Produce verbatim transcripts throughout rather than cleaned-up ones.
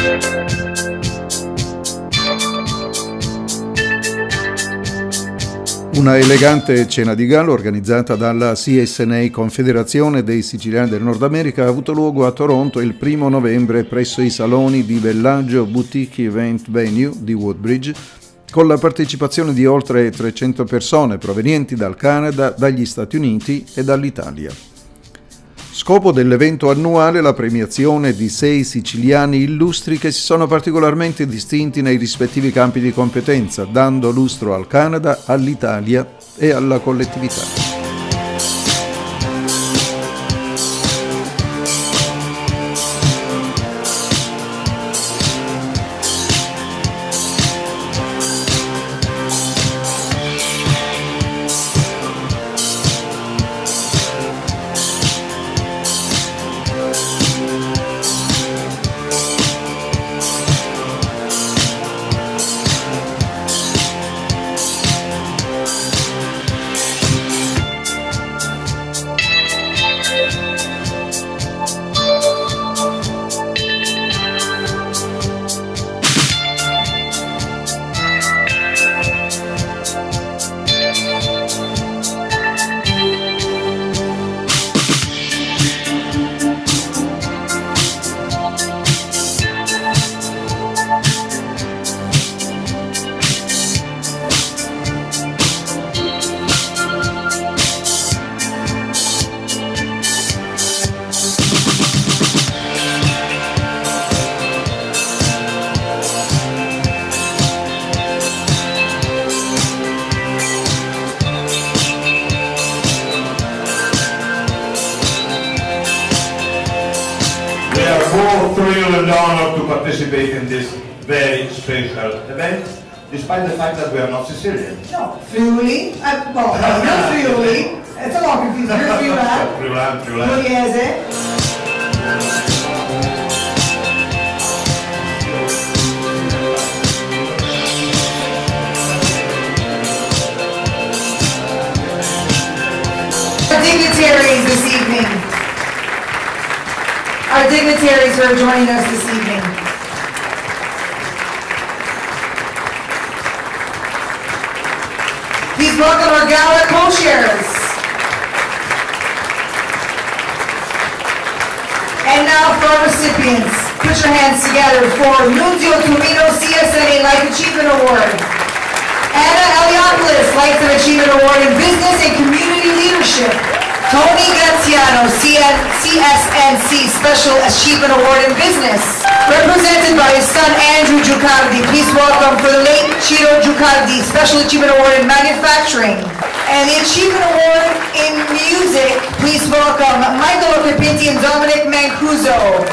Una elegante cena di gala organizzata dalla C S N A, Confederazione dei Siciliani del Nord America, ha avuto luogo a Toronto il primo novembre presso i saloni di Bellagio Boutique Event Venue di Woodbridge, con la partecipazione di oltre trecento persone provenienti dal Canada, dagli Stati Uniti e dall'Italia. Scopo dell'evento annuale è la premiazione di sei siciliani illustri che si sono particolarmente distinti nei rispettivi campi di competenza, dando lustro al Canada, all'Italia e alla collettività. More thrilled and honored to participate in this very special event, despite the fact that we are not Sicilian. No, Friuli, uh, no, no, not Friuli, it's a lot confusing, you're Friulan, Friulan, Friulan. Pugliese. Our dignitaries this evening. Our dignitaries who are joining us this evening. Please welcome our gala co-chairs. And now for our recipients. Put your hands together for Nunzio Tumino C S N A Life Achievement Award. Anna Eliopoulos Life Achievement Award in Business and Community Leadership. Tony Graziano, C S N C Special Achievement Award in Business. Represented by his son Andrew Giucardi. Please welcome for the late Ciro Giucardi, Special Achievement Award in Manufacturing. And the Achievement Award in Music, please welcome Michael Occhipinti and Dominic Mancuso.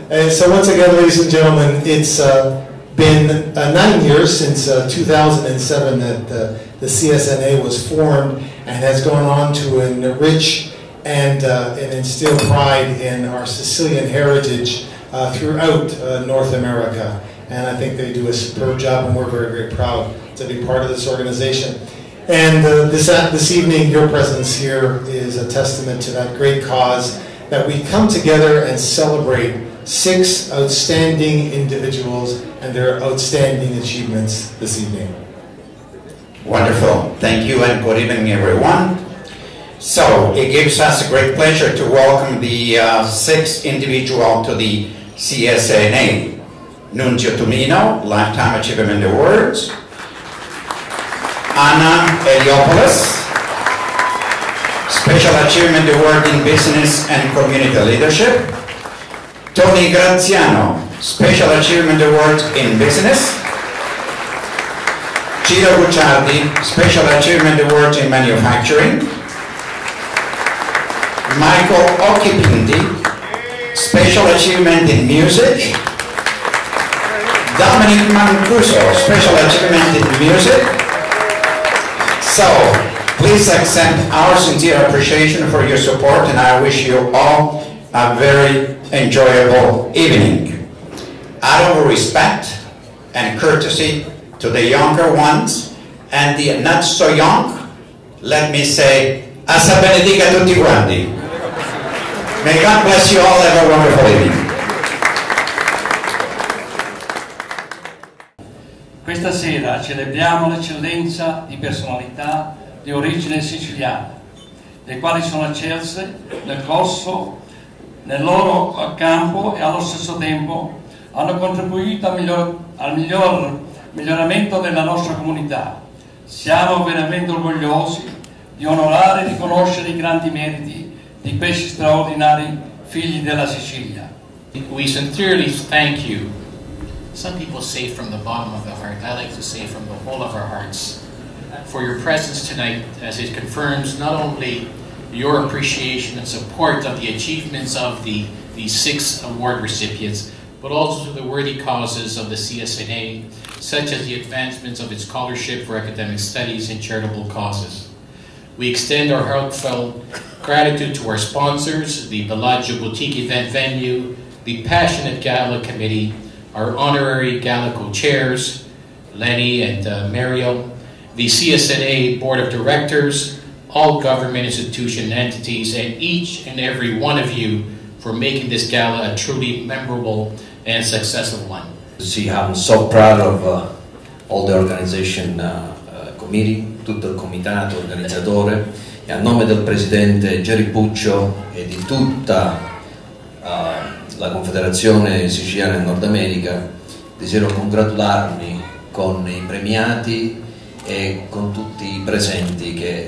Uh, so once again, ladies and gentlemen, it's uh, been uh, nine years since uh, two thousand seven that uh, the C S N A was formed and has gone on to enrich and, uh, and instill pride in our Sicilian heritage uh, throughout uh, North America. And I think they do a superb job, and we're very, very proud to be part of this organization. And uh, this, uh, this evening, your presence here is a testament to that great cause, that we come together and celebrate six outstanding individuals and their outstanding achievements this evening. Wonderful. Thank you and good evening, everyone. So it gives us a great pleasure to welcome the uh, sixth individual to the C S N A. Nunzio Tumino, Lifetime Achievement Awards. Anna Eliopoulos, Special Achievement Award in Business and Community Leadership. Tony Graziano, Special Achievement Award in Business. Ciro Gucciardi, Special Achievement Award in Manufacturing. Michael Occhipinti, Special Achievement in Music. Dominic Mancuso, Special Achievement in Music. So, please accept our sincere appreciation for your support, and I wish you all a very enjoyable evening. Out of respect and courtesy to the younger ones and the not so young, let me say, Assa benedica tutti quanti. May God bless you all. Have a wonderful evening. Questa sera celebriamo l'eccellenza di personalità di origine siciliana, le quali sono eccelse nel corso, nel loro campo, e allo stesso tempo hanno contribuito al miglior, al miglior miglioramento della nostra comunità. Siamo veramente orgogliosi di onorare e riconoscere i grandi meriti di questi straordinari figli della Sicilia. We sincerely thank you. Some people say from the bottom of the heart. I like to say from the whole of our hearts, for your presence tonight, as it confirms not only your appreciation and support of the achievements of the, the six award recipients, but also the worthy causes of the C S N A, such as the advancements of its scholarship for academic studies and charitable causes. We extend our heartfelt gratitude to our sponsors, the Bellagio Boutique event venue, the Passionate Gala Committee, our honorary Gala co-chairs, Lenny and uh, Mario, the C S N A Board of Directors, all government institution entities, and each and every one of you for making this gala a truly memorable and successful one. See, I'm so proud of uh, all the organization uh, uh, committee, tutto il comitato organizzatore, e a nome del presidente Jerry Puccio e di tutta uh, la Confederazione Siciliana del Nord America, desidero congratularmi con i premiati e con tutti i presenti che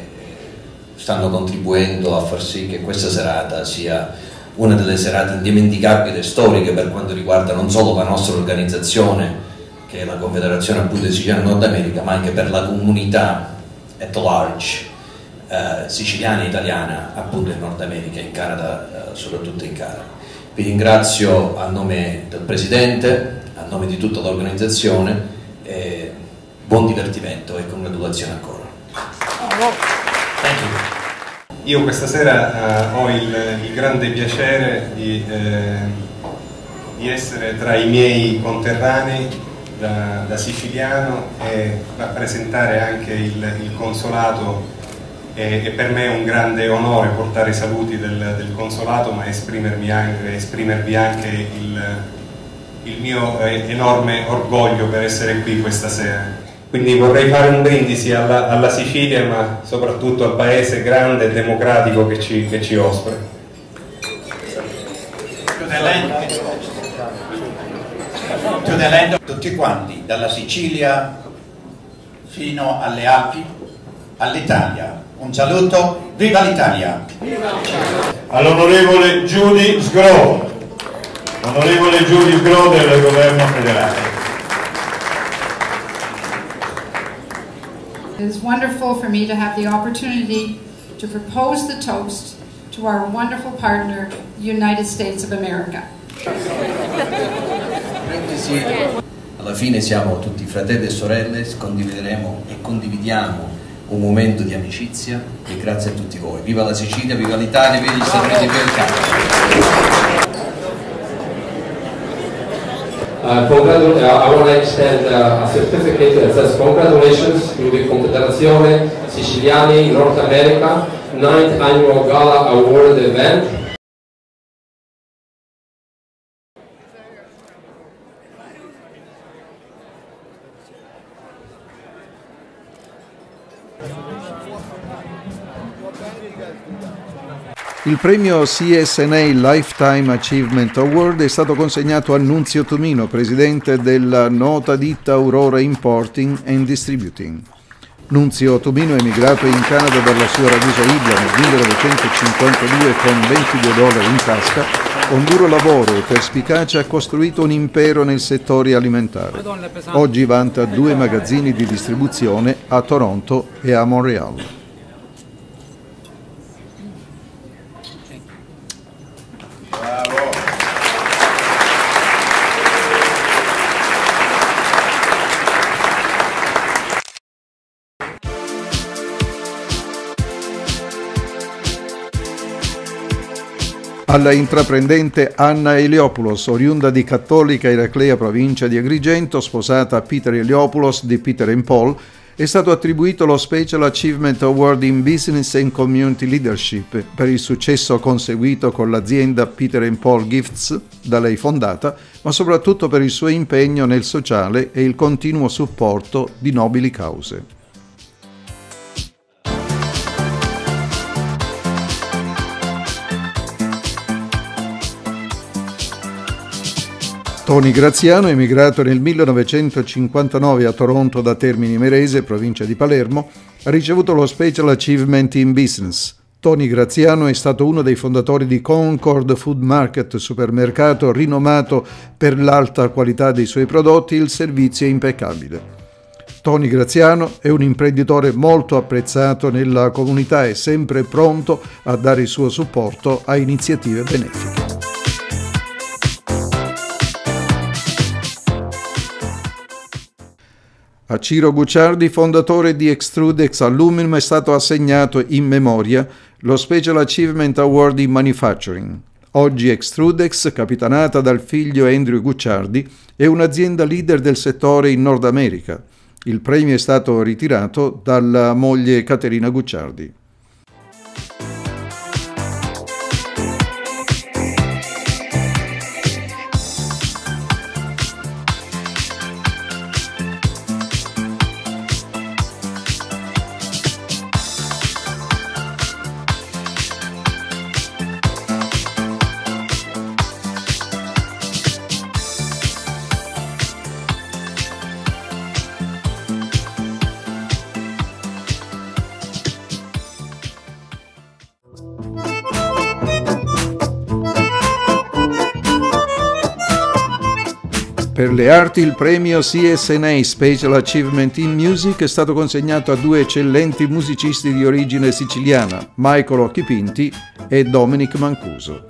stanno contribuendo a far sì che questa serata sia una delle serate indimenticabili e storiche per quanto riguarda non solo la nostra organizzazione, che è la Confederazione appunto Siciliana Nord America, ma anche per la comunità at large eh, siciliana e italiana appunto in Nord America, in Canada, eh, soprattutto in Canada. Vi ringrazio a nome del Presidente, a nome di tutta l'organizzazione, e buon divertimento e congratulazioni ancora. Thank you. Io questa sera uh, ho il, il grande piacere di, eh, di essere tra i miei conterranei da, da siciliano e rappresentare anche il, il consolato, e, e per me è un grande onore portare i saluti del, del consolato, ma esprimermi anche, esprimervi anche il, il mio enorme orgoglio per essere qui questa sera. Quindi vorrei fare un brindisi alla, alla Sicilia, ma soprattutto al paese grande e democratico che ci, che ci ospita. Tutti quanti, dalla Sicilia fino alle Alpi, all'Italia. Un saluto, viva l'Italia! All'onorevole Judy Sgro, onorevole Judy Sgro del Governo federale. It is wonderful for me to have the opportunity to propose the toast to our wonderful partner, the United States of America. Alla fine siamo tutti fratelli e sorelle, condivideremo e condividiamo un momento di amicizia e grazie a tutti voi. Viva la Sicilia, viva l'Italia, viva gli Stati Uniti, viva il Canada. Uh, congratu- uh, I want to extend uh, a certificate that says congratulations to the Confederazione Siciliani North America ninth Annual Gala Award event. Il premio C S N A Lifetime Achievement Award è stato consegnato a Nunzio Tumino, presidente della nota ditta Aurora Importing and Distributing. Nunzio Tumino è emigrato in Canada dalla sua ragusa Ibla nel millenovecentocinquantadue con ventidue dollari in tasca. Con duro lavoro e perspicacia ha costruito un impero nel settore alimentare. Oggi vanta due magazzini di distribuzione a Toronto e a Montreal. Alla intraprendente Anna Eliopoulos, oriunda di Cattolica Eraclea, provincia di Agrigento, sposata a Peter Eliopoulos di Peter and Paul, è stato attribuito lo Special Achievement Award in Business and Community Leadership per il successo conseguito con l'azienda Peter and Paul Gifts, da lei fondata, ma soprattutto per il suo impegno nel sociale e il continuo supporto di nobili cause. Tony Graziano, emigrato nel millenovecentocinquantanove a Toronto da Termini Imerese, provincia di Palermo, ha ricevuto lo Special Achievement in Business. Tony Graziano è stato uno dei fondatori di Concord Food Market, supermercato rinomato per l'alta qualità dei suoi prodotti e il servizio impeccabile. Tony Graziano è un imprenditore molto apprezzato nella comunità e sempre pronto a dare il suo supporto a iniziative benefiche. A Ciro Gucciardi, fondatore di Extrudex Aluminum, è stato assegnato in memoria lo Special Achievement Award in Manufacturing. Oggi Extrudex, capitanata dal figlio Andrew Gucciardi, è un'azienda leader del settore in Nord America. Il premio è stato ritirato dalla moglie Caterina Gucciardi. Per le arti il premio C S N A Special Achievement in Music è stato consegnato a due eccellenti musicisti di origine siciliana, Michael Occhipinti e Dominic Mancuso.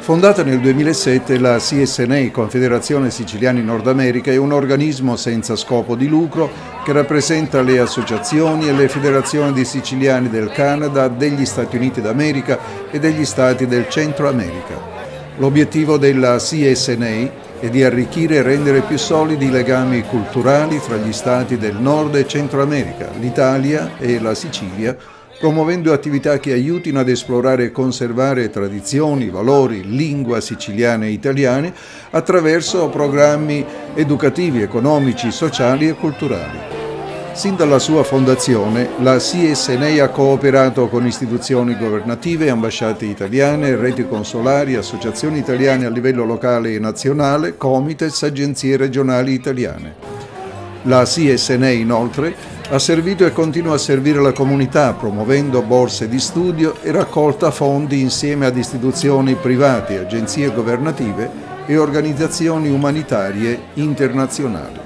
Fondata nel duemilasette, la C S N A, Confederazione Siciliani Nord America, è un organismo senza scopo di lucro che rappresenta le associazioni e le federazioni di siciliani del Canada, degli Stati Uniti d'America e degli Stati del Centro America. L'obiettivo della C S N A è di arricchire e rendere più solidi i legami culturali tra gli Stati del Nord e Centro America, l'Italia e la Sicilia, promuovendo attività che aiutino ad esplorare e conservare tradizioni, valori, lingua siciliana e italiane attraverso programmi educativi, economici, sociali e culturali. Sin dalla sua fondazione, la C S N A ha cooperato con istituzioni governative, ambasciate italiane, reti consolari, associazioni italiane a livello locale e nazionale, comites, agenzie regionali italiane. La C S N A, inoltre, ha servito e continua a servire la comunità, promuovendo borse di studio e raccolta fondi insieme ad istituzioni private, agenzie governative e organizzazioni umanitarie internazionali.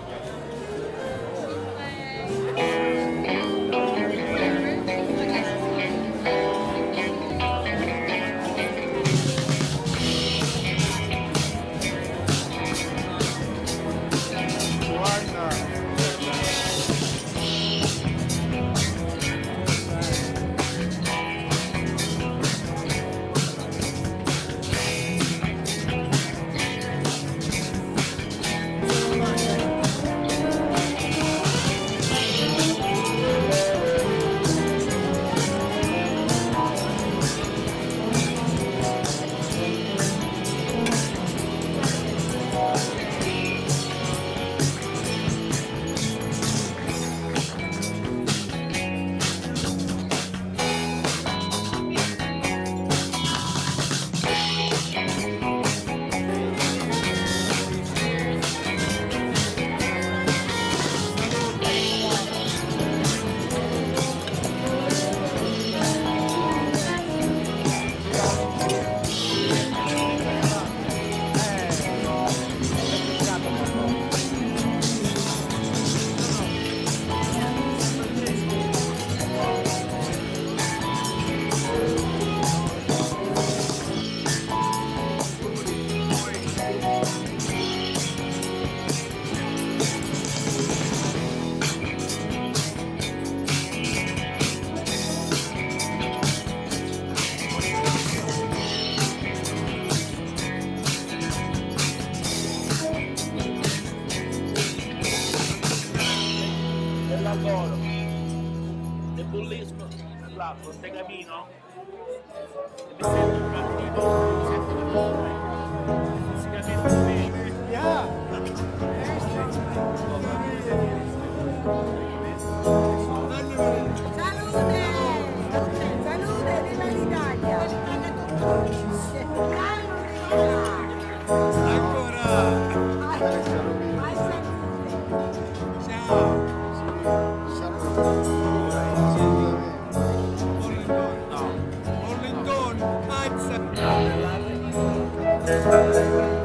lavoro, il bullismo, l'acqua, stai capito? E mi sento un cattivo, mi sento un cattivo, si capisce bene. Salute! Salute, viva l'Italia! Ancora! Ciao!